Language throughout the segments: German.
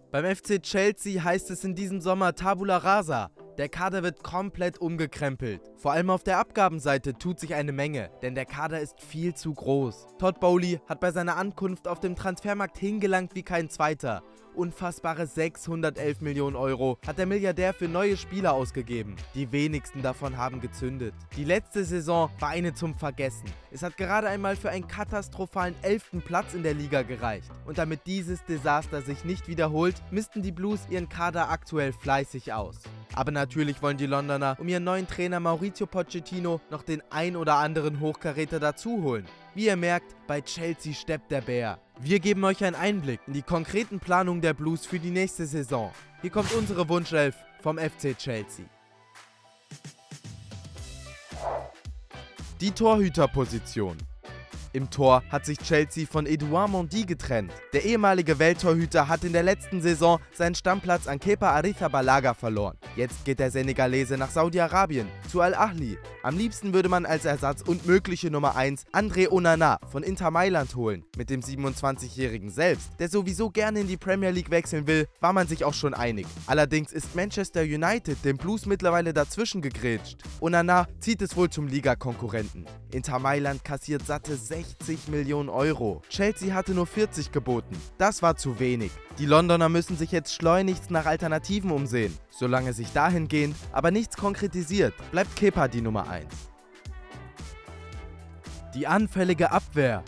Beim FC Chelsea heißt es in diesem Sommer Tabula Rasa. Der Kader wird komplett umgekrempelt. Vor allem auf der Abgabenseite tut sich eine Menge, denn der Kader ist viel zu groß. Todd Boehly hat bei seiner Ankunft auf dem Transfermarkt hingelangt wie kein zweiter. Unfassbare 611 Millionen Euro hat der Milliardär für neue Spieler ausgegeben. Die wenigsten davon haben gezündet. Die letzte Saison war eine zum Vergessen. Es hat gerade einmal für einen katastrophalen 11. Platz in der Liga gereicht. Und damit dieses Desaster sich nicht wiederholt, missten die Blues ihren Kader aktuell fleißig aus. Aber natürlich wollen die Londoner um ihren neuen Trainer Mauricio Pochettino noch den ein oder anderen Hochkaräter dazuholen. Wie ihr merkt, bei Chelsea steppt der Bär. Wir geben euch einen Einblick in die konkreten Planungen der Blues für die nächste Saison. Hier kommt unsere Wunschelf vom FC Chelsea. Die Torhüterposition. Im Tor hat sich Chelsea von Edouard Mendy getrennt. Der ehemalige Welttorhüter hat in der letzten Saison seinen Stammplatz an Kepa Arrizabalaga verloren. Jetzt geht der Senegalese nach Saudi-Arabien, zu Al-Ahli. Am liebsten würde man als Ersatz und mögliche Nummer 1 André Onana von Inter Mailand holen. Mit dem 27-Jährigen selbst, der sowieso gerne in die Premier League wechseln will, war man sich auch schon einig. Allerdings ist Manchester United dem Blues mittlerweile dazwischen gegrätscht. Onana zieht es wohl zum Ligakonkurrenten. Inter Mailand kassiert satte 60 Millionen Euro. Chelsea hatte nur 40 geboten. Das war zu wenig. Die Londoner müssen sich jetzt schleunigst nach Alternativen umsehen. Solange sich dahingehend aber nichts konkretisiert, bleibt Kepa die Nummer 1. Die anfällige Abwehr.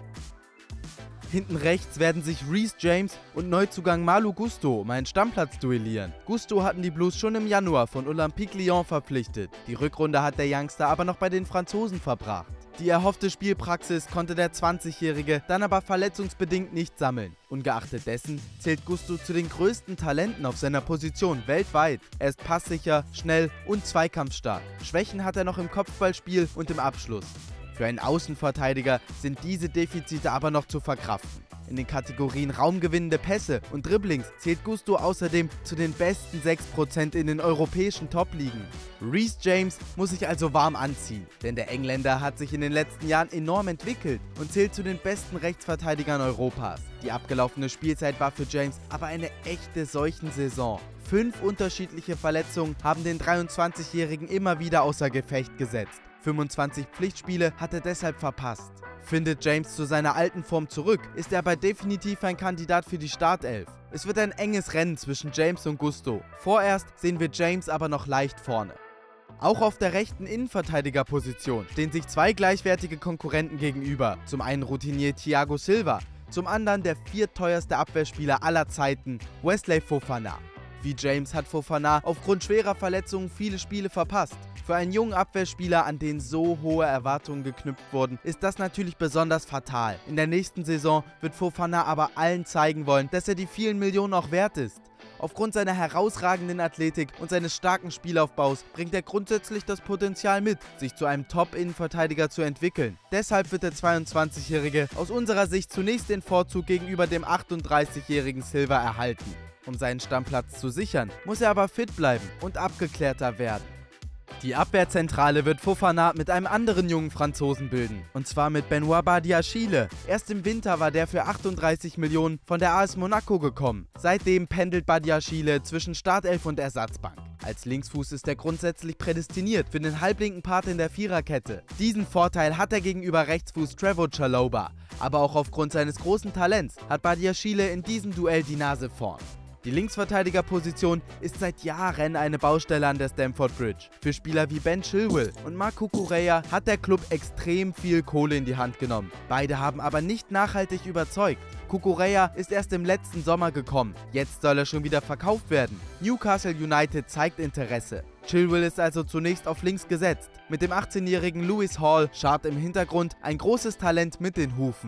Hinten rechts werden sich Reece James und Neuzugang Malo Gusto um einen Stammplatz duellieren. Gusto hatten die Blues schon im Januar von Olympique Lyon verpflichtet. Die Rückrunde hat der Youngster aber noch bei den Franzosen verbracht. Die erhoffte Spielpraxis konnte der 20-Jährige dann aber verletzungsbedingt nicht sammeln. Ungeachtet dessen zählt Gusto zu den größten Talenten auf seiner Position weltweit. Er ist passsicher, schnell und zweikampfstark. Schwächen hat er noch im Kopfballspiel und im Abschluss. Für einen Außenverteidiger sind diese Defizite aber noch zu verkraften. In den Kategorien raumgewinnende Pässe und Dribblings zählt Gusto außerdem zu den besten 6% in den europäischen Top-Ligen. Reece James muss sich also warm anziehen, denn der Engländer hat sich in den letzten Jahren enorm entwickelt und zählt zu den besten Rechtsverteidigern Europas. Die abgelaufene Spielzeit war für James aber eine echte Seuchensaison. 5 unterschiedliche Verletzungen haben den 23-Jährigen immer wieder außer Gefecht gesetzt. 25 Pflichtspiele hat er deshalb verpasst. Findet James zu seiner alten Form zurück, ist er aber definitiv ein Kandidat für die Startelf. Es wird ein enges Rennen zwischen James und Gusto. Vorerst sehen wir James aber noch leicht vorne. Auch auf der rechten Innenverteidigerposition stehen sich 2 gleichwertige Konkurrenten gegenüber. Zum einen Routinier Thiago Silva, zum anderen der 4. Abwehrspieler aller Zeiten, Wesley Fofana. Wie James hat Fofana aufgrund schwerer Verletzungen viele Spiele verpasst. Für einen jungen Abwehrspieler, an den so hohe Erwartungen geknüpft wurden, ist das natürlich besonders fatal. In der nächsten Saison wird Fofana aber allen zeigen wollen, dass er die vielen Millionen auch wert ist. Aufgrund seiner herausragenden Athletik und seines starken Spielaufbaus bringt er grundsätzlich das Potenzial mit, sich zu einem Top-Innenverteidiger zu entwickeln. Deshalb wird der 22-Jährige aus unserer Sicht zunächst den Vorzug gegenüber dem 38-jährigen Silva erhalten. Um seinen Stammplatz zu sichern, muss er aber fit bleiben und abgeklärter werden. Die Abwehrzentrale wird Fofana mit einem anderen jungen Franzosen bilden, und zwar mit Benoît Badiachile. Erst im Winter war der für 38 Millionen von der AS Monaco gekommen. Seitdem pendelt Badiachile zwischen Startelf und Ersatzbank. Als Linksfuß ist er grundsätzlich prädestiniert für den halblinken Part in der Viererkette. Diesen Vorteil hat er gegenüber Rechtsfuß Trevoh Chalobah, aber auch aufgrund seines großen Talents hat Badiachile in diesem Duell die Nase vorn. Die Linksverteidigerposition ist seit Jahren eine Baustelle an der Stamford Bridge. Für Spieler wie Ben Chilwell und Marc Cucurella hat der Club extrem viel Kohle in die Hand genommen. Beide haben aber nicht nachhaltig überzeugt. Cucurella ist erst im letzten Sommer gekommen. Jetzt soll er schon wieder verkauft werden. Newcastle United zeigt Interesse. Chilwell ist also zunächst auf links gesetzt. Mit dem 18-jährigen Lewis Hall scharrt im Hintergrund ein großes Talent mit den Hufen.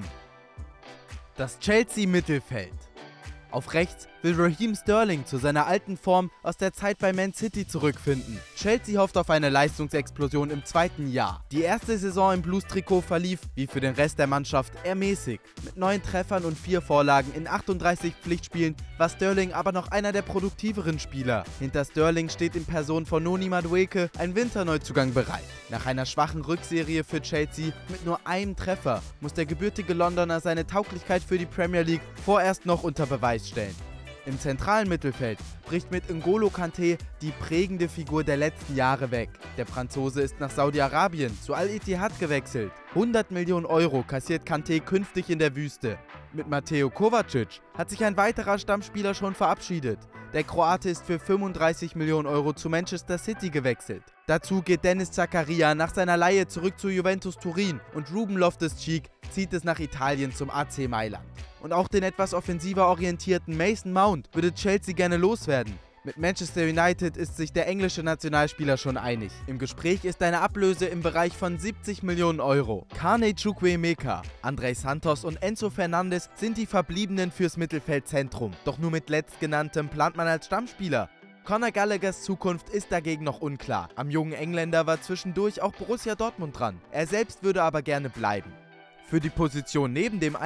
Das Chelsea-Mittelfeld. Auf rechts will Raheem Sterling zu seiner alten Form aus der Zeit bei Man City zurückfinden. Chelsea hofft auf eine Leistungsexplosion im 2. Jahr. Die erste Saison im Blues-Trikot verlief, wie für den Rest der Mannschaft, eher mäßig. Mit 9 Treffern und 4 Vorlagen in 38 Pflichtspielen war Sterling aber noch einer der produktiveren Spieler. Hinter Sterling steht in Person von Noni Madueke ein Winterneuzugang bereit. Nach einer schwachen Rückserie für Chelsea mit nur einem Treffer muss der gebürtige Londoner seine Tauglichkeit für die Premier League vorerst noch unter Beweis stellen. Im zentralen Mittelfeld bricht mit N'Golo Kanté die prägende Figur der letzten Jahre weg. Der Franzose ist nach Saudi-Arabien zu Al-Ittihad gewechselt. 100 Millionen Euro kassiert Kanté künftig in der Wüste. Mit Mateo Kovacic hat sich ein weiterer Stammspieler schon verabschiedet. Der Kroate ist für 35 Millionen Euro zu Manchester City gewechselt. Dazu geht Denis Zakaria nach seiner Leihe zurück zu Juventus Turin und Ruben Loftus-Cheek zieht es nach Italien zum AC Mailand. Und auch den etwas offensiver orientierten Mason Mount würde Chelsea gerne loswerden. Mit Manchester United ist sich der englische Nationalspieler schon einig. Im Gespräch ist eine Ablöse im Bereich von 70 Millionen Euro. Carney Chukwuemeka, André Santos und Enzo Fernandes sind die Verbliebenen fürs Mittelfeldzentrum. Doch nur mit letztgenanntem plant man als Stammspieler. Conor Gallaghers Zukunft ist dagegen noch unklar. Am jungen Engländer war zwischendurch auch Borussia Dortmund dran. Er selbst würde aber gerne bleiben. Für die Position neben dem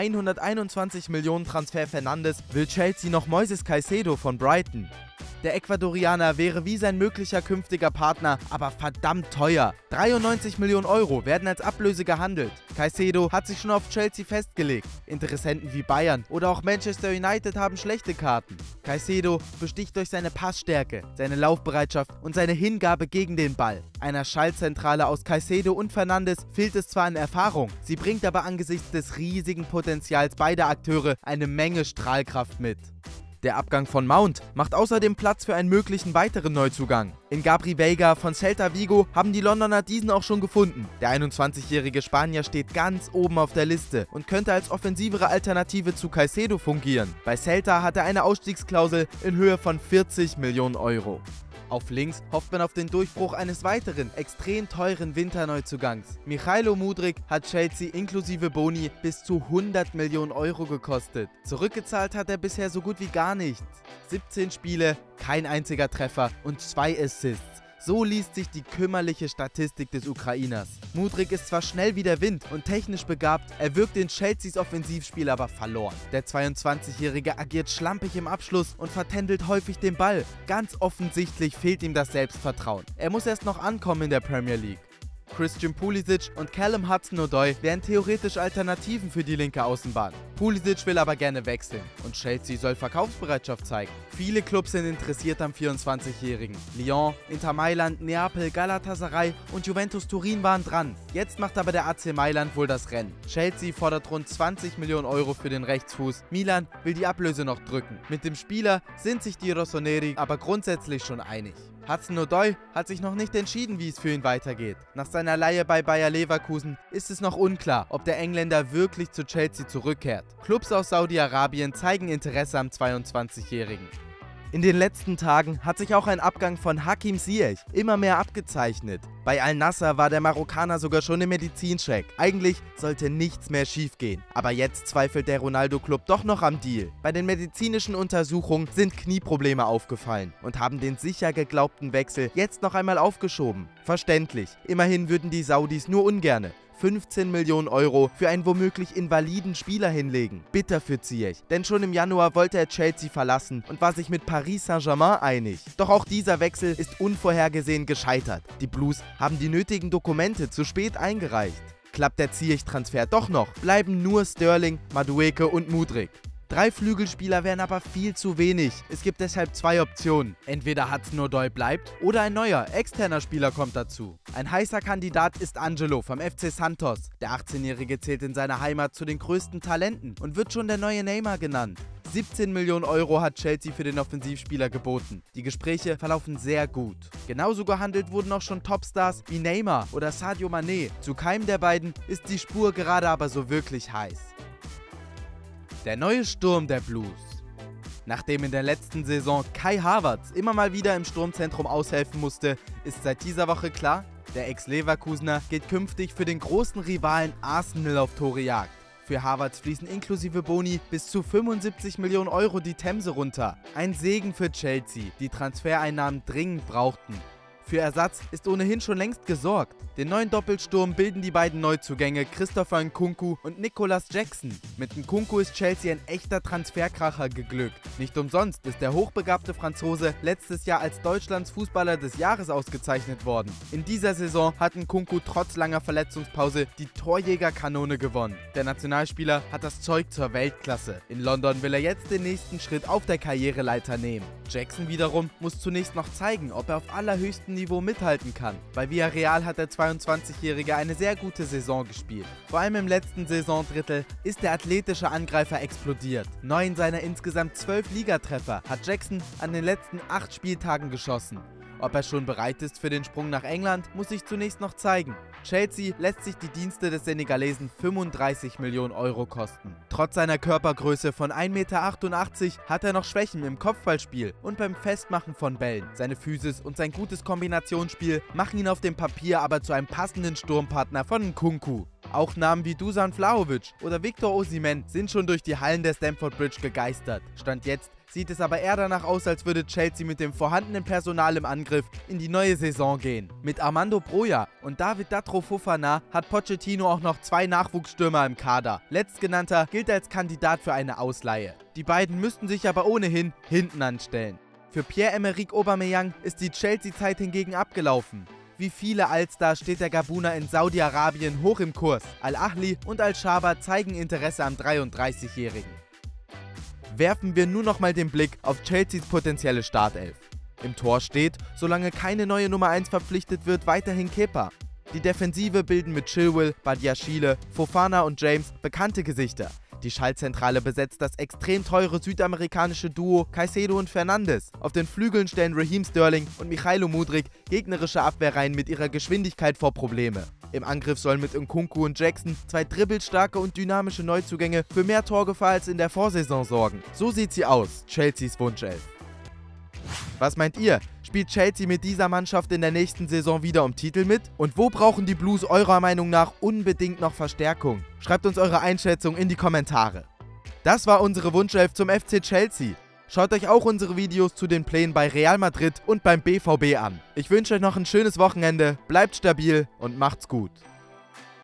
121 Millionen Transfer Fernandes will Chelsea noch Moises Caicedo von Brighton. Der Ecuadorianer wäre wie sein möglicher künftiger Partner, aber verdammt teuer. 93 Millionen Euro werden als Ablöse gehandelt. Caicedo hat sich schon auf Chelsea festgelegt. Interessenten wie Bayern oder auch Manchester United haben schlechte Karten. Caicedo besticht durch seine Passstärke, seine Laufbereitschaft und seine Hingabe gegen den Ball. Einer Schaltzentrale aus Caicedo und Fernandes fehlt es zwar an Erfahrung, sie bringt aber angesichts des riesigen Potenzials beider Akteure eine Menge Strahlkraft mit. Der Abgang von Mount macht außerdem Platz für einen möglichen weiteren Neuzugang. In Gabri Veiga von Celta Vigo haben die Londoner diesen auch schon gefunden. Der 21-jährige Spanier steht ganz oben auf der Liste und könnte als offensivere Alternative zu Caicedo fungieren. Bei Celta hat er eine Ausstiegsklausel in Höhe von 40 Millionen Euro. Auf links hofft man auf den Durchbruch eines weiteren, extrem teuren Winterneuzugangs. Mykhailo Mudryk hat Chelsea inklusive Boni bis zu 100 Millionen Euro gekostet. Zurückgezahlt hat er bisher so gut wie gar nichts. 17 Spiele, kein einziger Treffer und 2 Assists. So liest sich die kümmerliche Statistik des Ukrainers. Mudryk ist zwar schnell wie der Wind und technisch begabt, er wirkt in Chelseas Offensivspiel aber verloren. Der 22-Jährige agiert schlampig im Abschluss und vertändelt häufig den Ball. Ganz offensichtlich fehlt ihm das Selbstvertrauen. Er muss erst noch ankommen in der Premier League. Christian Pulisic und Callum Hudson-Odoi wären theoretisch Alternativen für die linke Außenbahn. Pulisic will aber gerne wechseln und Chelsea soll Verkaufsbereitschaft zeigen. Viele Clubs sind interessiert am 24-Jährigen. Lyon, Inter Mailand, Neapel, Galatasaray und Juventus Turin waren dran. Jetzt macht aber der AC Mailand wohl das Rennen. Chelsea fordert rund 20 Millionen Euro für den Rechtsfuß. Milan will die Ablöse noch drücken. Mit dem Spieler sind sich die Rossoneri aber grundsätzlich schon einig. Hudson-Odoi hat sich noch nicht entschieden, wie es für ihn weitergeht. Nach seiner Leihe bei Bayer Leverkusen ist es noch unklar, ob der Engländer wirklich zu Chelsea zurückkehrt. Clubs aus Saudi-Arabien zeigen Interesse am 22-Jährigen. In den letzten Tagen hat sich auch ein Abgang von Hakim Ziyech immer mehr abgezeichnet. Bei Al-Nassr war der Marokkaner sogar schon im Medizincheck. Eigentlich sollte nichts mehr schiefgehen. Aber jetzt zweifelt der Ronaldo-Club doch noch am Deal. Bei den medizinischen Untersuchungen sind Knieprobleme aufgefallen und haben den sicher geglaubten Wechsel jetzt noch einmal aufgeschoben. Verständlich. Immerhin würden die Saudis nur ungerne 15 Millionen Euro für einen womöglich invaliden Spieler hinlegen. Bitter für Ziyech, denn schon im Januar wollte er Chelsea verlassen und war sich mit Paris Saint-Germain einig. Doch auch dieser Wechsel ist unvorhergesehen gescheitert. Die Blues haben die nötigen Dokumente zu spät eingereicht. Klappt der Ziyech-Transfer doch noch, bleiben nur Sterling, Madueke und Mudryk. 3 Flügelspieler wären aber viel zu wenig. Es gibt deshalb 2 Optionen. Entweder Hudson-Odoi bleibt oder ein neuer, externer Spieler kommt dazu. Ein heißer Kandidat ist Angelo vom FC Santos. Der 18-Jährige zählt in seiner Heimat zu den größten Talenten und wird schon der neue Neymar genannt. 17 Millionen Euro hat Chelsea für den Offensivspieler geboten. Die Gespräche verlaufen sehr gut. Genauso gehandelt wurden auch schon Topstars wie Neymar oder Sadio Mané. Zu keinem der beiden ist die Spur gerade aber so wirklich heiß. Der neue Sturm der Blues. Nachdem in der letzten Saison Kai Havertz immer mal wieder im Sturmzentrum aushelfen musste, ist seit dieser Woche klar, der Ex-Leverkusener geht künftig für den großen Rivalen Arsenal auf Torejagd. Für Havertz fließen inklusive Boni bis zu 75 Millionen Euro die Themse runter. Ein Segen für Chelsea, die Transfereinnahmen dringend brauchten. Für Ersatz ist ohnehin schon längst gesorgt. Den neuen Doppelsturm bilden die beiden Neuzugänge Christopher Nkunku und Nicolas Jackson. Mit Nkunku ist Chelsea ein echter Transferkracher geglückt. Nicht umsonst ist der hochbegabte Franzose letztes Jahr als Deutschlands Fußballer des Jahres ausgezeichnet worden. In dieser Saison hat Nkunku trotz langer Verletzungspause die Torjägerkanone gewonnen. Der Nationalspieler hat das Zeug zur Weltklasse. In London will er jetzt den nächsten Schritt auf der Karriereleiter nehmen. Jackson wiederum muss zunächst noch zeigen, ob er auf allerhöchstem Niveau mithalten kann. Bei Villarreal hat der 22-Jährige eine sehr gute Saison gespielt. Vor allem im letzten Saisondrittel ist der athletische Angreifer explodiert. 9 seiner insgesamt 12 Ligatreffer hat Jackson an den letzten 8 Spieltagen geschossen. Ob er schon bereit ist für den Sprung nach England, muss sich zunächst noch zeigen. Chelsea lässt sich die Dienste des Senegalesen 35 Millionen Euro kosten. Trotz seiner Körpergröße von 1,88 Meter hat er noch Schwächen im Kopfballspiel und beim Festmachen von Bällen. Seine Physis und sein gutes Kombinationsspiel machen ihn auf dem Papier aber zu einem passenden Sturmpartner von Nkunku. Auch Namen wie Dusan Vlahovic oder Victor Osimhen sind schon durch die Hallen der Stamford Bridge gegeistert. Stand jetzt sieht es aber eher danach aus, als würde Chelsea mit dem vorhandenen Personal im Angriff in die neue Saison gehen. Mit Armando Broja und David Datro Fofana hat Pochettino auch noch 2 Nachwuchsstürmer im Kader. Letztgenannter gilt als Kandidat für eine Ausleihe. Die beiden müssten sich aber ohnehin hinten anstellen. Für Pierre-Emerick Aubameyang ist die Chelsea-Zeit hingegen abgelaufen. Wie viele Allstars steht der Gabuner in Saudi-Arabien hoch im Kurs. Al-Ahli und Al-Shaba zeigen Interesse am 33-Jährigen. Werfen wir nun nochmal den Blick auf Chelseas potenzielle Startelf. Im Tor steht, solange keine neue Nummer 1 verpflichtet wird, weiterhin Kepa. Die Defensive bilden mit Chilwell, Badiashile, Fofana und James bekannte Gesichter. Die Schaltzentrale besetzt das extrem teure südamerikanische Duo Caicedo und Fernandes. Auf den Flügeln stellen Raheem Sterling und Mykhailo Mudryk gegnerische Abwehrreihen mit ihrer Geschwindigkeit vor Probleme. Im Angriff sollen mit Nkunku und Jackson 2 dribbelstarke und dynamische Neuzugänge für mehr Torgefahr als in der Vorsaison sorgen. So sieht sie aus, Chelseas Wunschelf. Was meint ihr? Spielt Chelsea mit dieser Mannschaft in der nächsten Saison wieder um Titel mit? Und wo brauchen die Blues eurer Meinung nach unbedingt noch Verstärkung? Schreibt uns eure Einschätzung in die Kommentare. Das war unsere Wunschelf zum FC Chelsea. Schaut euch auch unsere Videos zu den Plänen bei Real Madrid und beim BVB an. Ich wünsche euch noch ein schönes Wochenende, bleibt stabil und macht's gut.